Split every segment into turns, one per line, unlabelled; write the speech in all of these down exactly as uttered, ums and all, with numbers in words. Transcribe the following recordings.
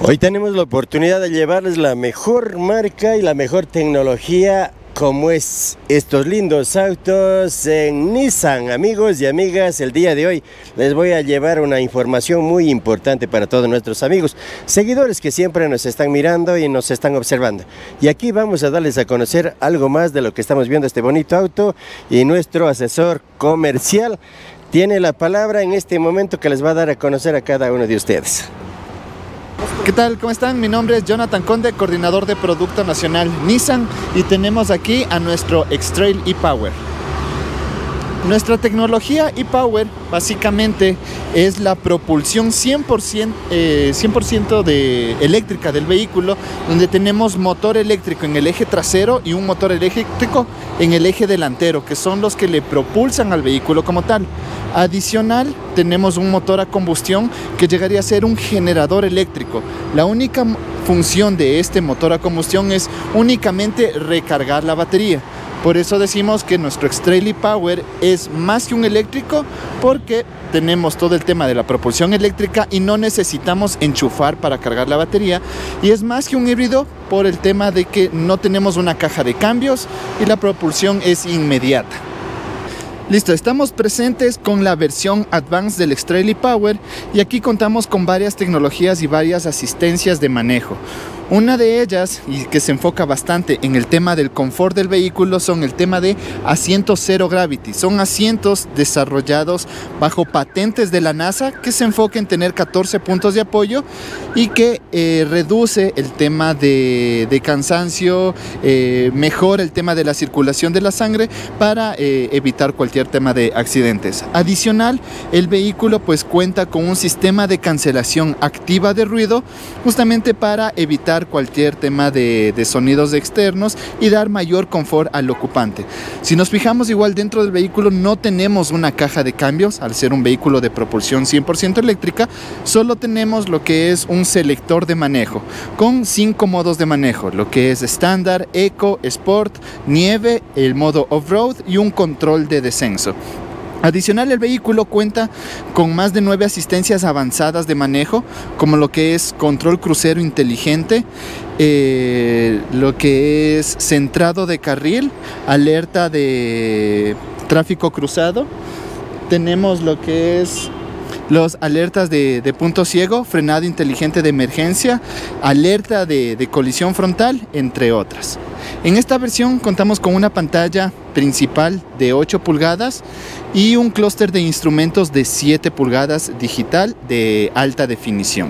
Hoy tenemos la oportunidad de llevarles la mejor marca y la mejor tecnología como es estos lindos autos en Nissan. Amigos y amigas, el día de hoy les voy a llevar una información muy importante para todos nuestros amigos, seguidores que siempre nos están mirando y nos están observando. Y aquí vamos a darles a conocer algo más de lo que estamos viendo este bonito auto, y nuestro asesor comercial tiene la palabra en este momento que les va a dar a conocer a cada uno de ustedes.
¿Qué tal? ¿Cómo están? Mi nombre es Jonathan Conde, coordinador de Producto Nacional Nissan, y tenemos aquí a nuestro X-Trail e-Power. Nuestra tecnología e-Power básicamente es la propulsión cien por ciento, eh, cien por ciento de eléctrica del vehículo, donde tenemos motor eléctrico en el eje trasero y un motor eléctrico en el eje delantero, que son los que le propulsan al vehículo como tal. Adicional, tenemos un motor a combustión que llegaría a ser un generador eléctrico. La única función de este motor a combustión es únicamente recargar la batería. Por eso decimos que nuestro X-Trail e-Power es más que un eléctrico, porque tenemos todo el tema de la propulsión eléctrica y no necesitamos enchufar para cargar la batería. Y es más que un híbrido por el tema de que no tenemos una caja de cambios y la propulsión es inmediata. Listo, estamos presentes con la versión Advanced del X-Trail e-Power, y aquí contamos con varias tecnologías y varias asistencias de manejo. Una de ellas, y que se enfoca bastante en el tema del confort del vehículo, son el tema de asientos Zero Gravity. Son asientos desarrollados bajo patentes de la NASA que se enfoca en tener catorce puntos de apoyo y que eh, reduce el tema de, de cansancio, eh, mejora el tema de la circulación de la sangre para eh, evitar cualquier tema de accidentes. Adicional, el vehículo pues cuenta con un sistema de cancelación activa de ruido, justamente para evitar cualquier tema de, de sonidos externos y dar mayor confort al ocupante. Si nos fijamos, igual dentro del vehículo no tenemos una caja de cambios, al ser un vehículo de propulsión cien por ciento eléctrica. Solo tenemos lo que es un selector de manejo con cinco modos de manejo, lo que es estándar, eco, sport, nieve, el modo off-road y un control de descenso. Adicional, el vehículo cuenta con más de nueve asistencias avanzadas de manejo, como lo que es control crucero inteligente, eh, lo que es centrado de carril, alerta de tráfico cruzado. Tenemos lo que es los alertas de, de punto ciego, frenado inteligente de emergencia, alerta de, de colisión frontal, entre otras. En esta versión contamos con una pantalla principal de ocho pulgadas y un clúster de instrumentos de siete pulgadas digital de alta definición.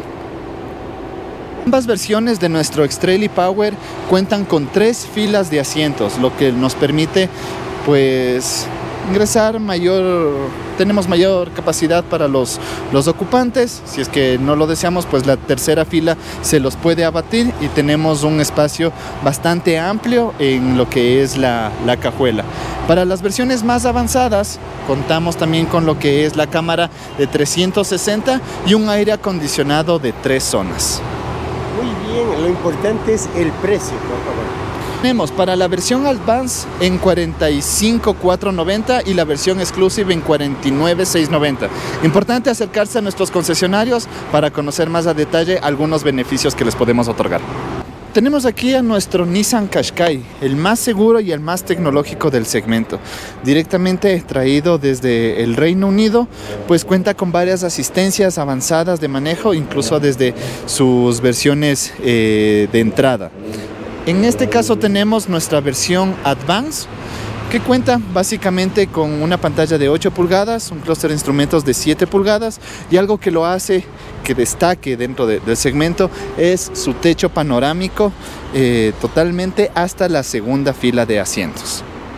Ambas versiones de nuestro X-Trail e-Power cuentan con tres filas de asientos, lo que nos permite pues ingresar mayor, tenemos mayor capacidad para los, los ocupantes. Si es que no lo deseamos, pues la tercera fila se los puede abatir y tenemos un espacio bastante amplio en lo que es la, la cajuela. Para las versiones más avanzadas contamos también con lo que es la cámara de trescientos sesenta y un aire acondicionado de tres zonas.
Muy bien, lo importante es el precio, por favor.
Tenemos para la versión Advance en cuarenta y cinco mil cuatrocientos noventa y la versión Exclusive en cuarenta y nueve mil seiscientos noventa. Importante acercarse a nuestros concesionarios para conocer más a detalle algunos beneficios que les podemos otorgar. Tenemos aquí a nuestro Nissan Qashqai, el más seguro y el más tecnológico del segmento. Directamente traído desde el Reino Unido, pues cuenta con varias asistencias avanzadas de manejo, incluso desde sus versiones eh, de entrada. En este caso tenemos nuestra versión Advance, que cuenta básicamente con una pantalla de ocho pulgadas, un clúster de instrumentos de siete pulgadas, y algo que lo hace que destaque dentro de, del segmento es su techo panorámico eh, totalmente hasta la segunda fila de asientos.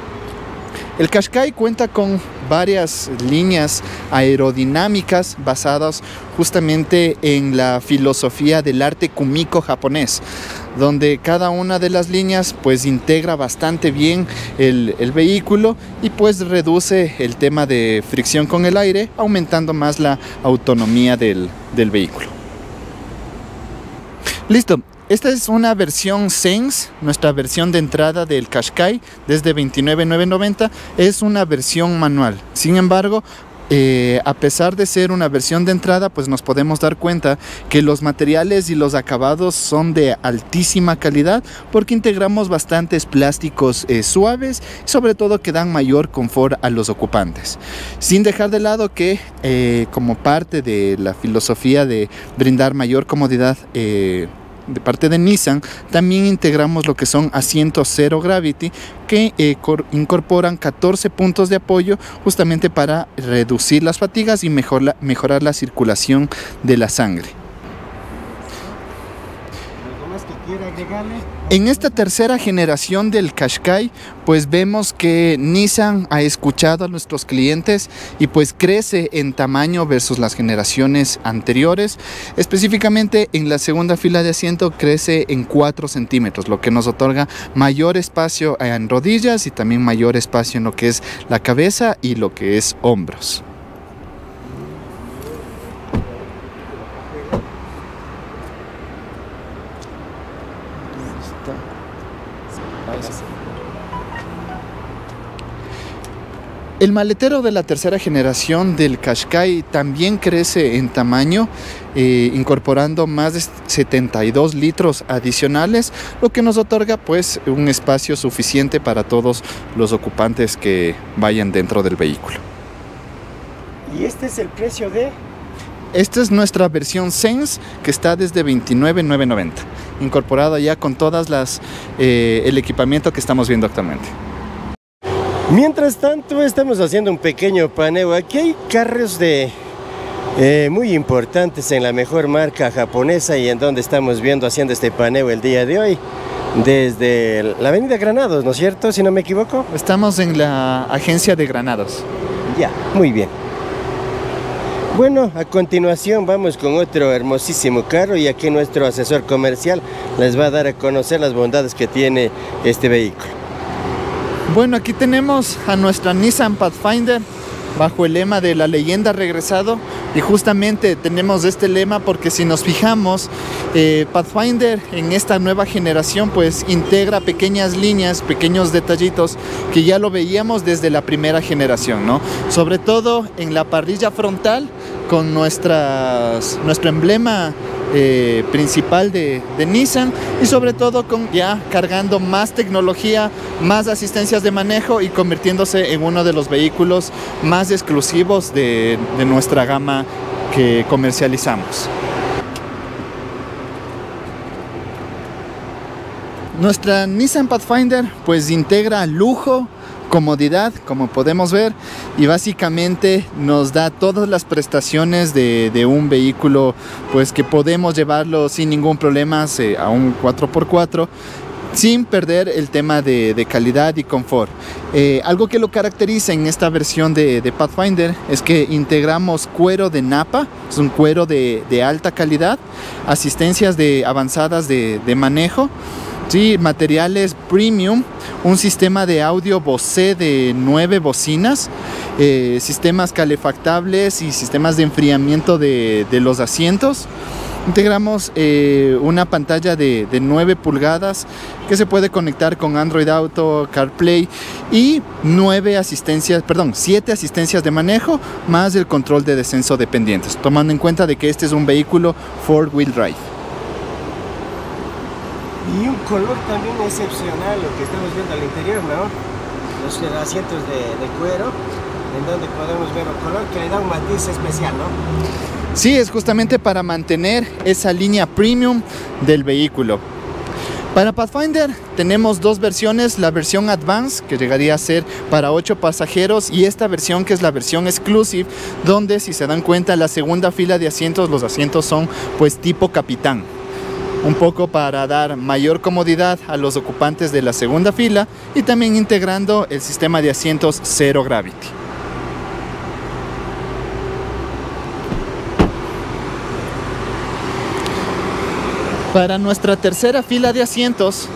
El Qashqai cuenta con varias líneas aerodinámicas basadas justamente en la filosofía del arte kumiko japonés, donde cada una de las líneas pues integra bastante bien el, el vehículo y pues reduce el tema de fricción con el aire, aumentando más la autonomía del, del vehículo. Listo. Esta es una versión Sense, nuestra versión de entrada del Qashqai desde veintinueve mil novecientos noventa. Es una versión manual. Sin embargo, eh, a pesar de ser una versión de entrada, pues nos podemos dar cuenta que los materiales y los acabados son de altísima calidad, porque integramos bastantes plásticos eh, suaves, sobre todo que dan mayor confort a los ocupantes, sin dejar de lado que eh, como parte de la filosofía de brindar mayor comodidad eh, de parte de Nissan, también integramos lo que son asientos Zero Gravity que eh, incorporan catorce puntos de apoyo justamente para reducir las fatigas y mejor la, mejorar la circulación de la sangre. En esta tercera generación del Qashqai, pues vemos que Nissan ha escuchado a nuestros clientes y pues crece en tamaño versus las generaciones anteriores. Específicamente en la segunda fila de asiento crece en cuatro centímetros, lo que nos otorga mayor espacio en rodillas y también mayor espacio en lo que es la cabeza y lo que es hombros. El maletero de la tercera generación del Qashqai también crece en tamaño, eh, incorporando más de setenta y dos litros adicionales, lo que nos otorga pues un espacio suficiente para todos los ocupantes que vayan dentro del vehículo.
¿Y este es el precio de...?
Esta es nuestra versión Sense, que está desde veintinueve mil novecientos noventa, incorporado ya con todas las eh, el equipamiento que estamos viendo actualmente.
Mientras tanto estamos haciendo un pequeño paneo. Aquí hay carros de eh, muy importantes en la mejor marca japonesa y en donde estamos viendo haciendo este paneo el día de hoy desde la avenida Granados, ¿no es cierto? Si no me equivoco.
Estamos en la agencia de Granados.
Ya, muy bien. Bueno, a continuación vamos con otro hermosísimo carro y aquí nuestro asesor comercial les va a dar a conocer las bondades que tiene este vehículo.
Bueno, aquí tenemos a nuestra Nissan Pathfinder bajo el lema de la leyenda regresado, y justamente tenemos este lema porque si nos fijamos, eh, Pathfinder en esta nueva generación pues integra pequeñas líneas, pequeños detallitos que ya lo veíamos desde la primera generación, ¿no? Sobre todo en la parrilla frontal con nuestras, nuestro emblema eh, principal de, de Nissan, y sobre todo con ya cargando más tecnología, más asistencias de manejo y convirtiéndose en uno de los vehículos más exclusivos de, de nuestra gama que comercializamos. Nuestra Nissan Pathfinder pues integra lujo, comodidad, como podemos ver, y básicamente nos da todas las prestaciones de, de un vehículo pues que podemos llevarlo sin ningún problema eh, a un cuatro por cuatro, sin perder el tema de, de calidad y confort. Eh, algo que lo caracteriza en esta versión de, de Pathfinder es que integramos cuero de Nappa, es un cuero de, de alta calidad, asistencias de, avanzadas de, de manejo, sí, materiales premium, un sistema de audio Bose de nueve bocinas, eh, sistemas calefactables y sistemas de enfriamiento de, de los asientos. Integramos eh, una pantalla de, de nueve pulgadas que se puede conectar con Android Auto, CarPlay, y nueve asistencias, perdón, siete asistencias de manejo más el control de descenso de pendientes, tomando en cuenta de que este es un vehículo four wheel drive.
Y un color también excepcional, lo que estamos viendo al interior, ¿no? Los asientos de, de cuero, en donde podemos ver un color que le da un matiz especial, ¿no?
Sí, es justamente para mantener esa línea premium del vehículo. Para Pathfinder tenemos dos versiones, la versión Advance, que llegaría a ser para ocho pasajeros, y esta versión que es la versión Exclusive, donde si se dan cuenta la segunda fila de asientos, los asientos son pues tipo capitán. Un poco para dar mayor comodidad a los ocupantes de la segunda fila y también integrando el sistema de asientos Zero Gravity. Para nuestra tercera fila de asientos,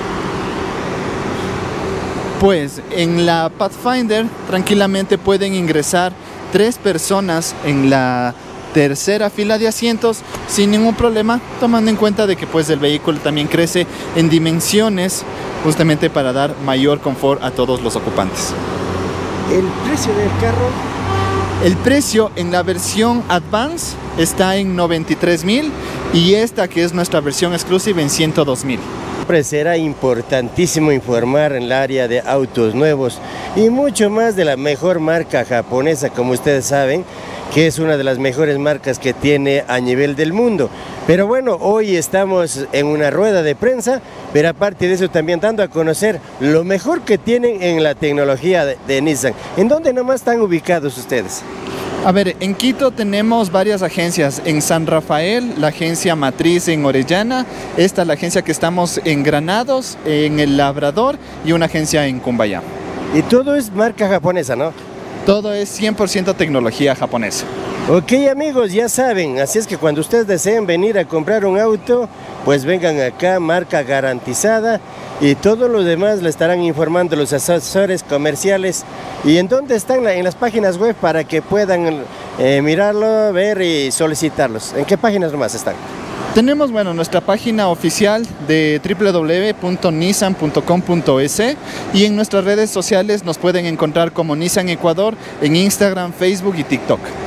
pues en la Pathfinder tranquilamente pueden ingresar tres personas en la tercera fila de asientos sin ningún problema, tomando en cuenta de que pues el vehículo también crece en dimensiones justamente para dar mayor confort a todos los ocupantes.
El precio del carro
El precio en la versión Advance está en noventa y tres mil y esta, que es nuestra versión Exclusive, en ciento dos mil.
Siempre será importantísimo informar en el área de autos nuevos y mucho más de la mejor marca japonesa, como ustedes saben, que es una de las mejores marcas que tiene a nivel del mundo. Pero bueno, hoy estamos en una rueda de prensa, pero aparte de eso también dando a conocer lo mejor que tienen en la tecnología de, de Nissan. ¿En dónde nomás están ubicados ustedes?
A ver, en Quito tenemos varias agencias. En San Rafael, la agencia matriz en Orellana, esta es la agencia que estamos en Granados, en El Labrador, y una agencia en Cumbayá.
Y todo es marca japonesa, ¿no?
Todo es cien por ciento tecnología japonesa.
Ok, amigos, ya saben, así es que cuando ustedes deseen venir a comprar un auto, pues vengan acá, marca garantizada, y todo lo demás le estarán informando los asesores comerciales. ¿Y en dónde están? En las páginas web para que puedan eh, mirarlo, ver y solicitarlos. ¿En qué páginas nomás están?
Tenemos, bueno, nuestra página oficial de w w w punto nissan punto com punto es y en nuestras redes sociales nos pueden encontrar como Nissan Ecuador en Instagram, Facebook y TikTok.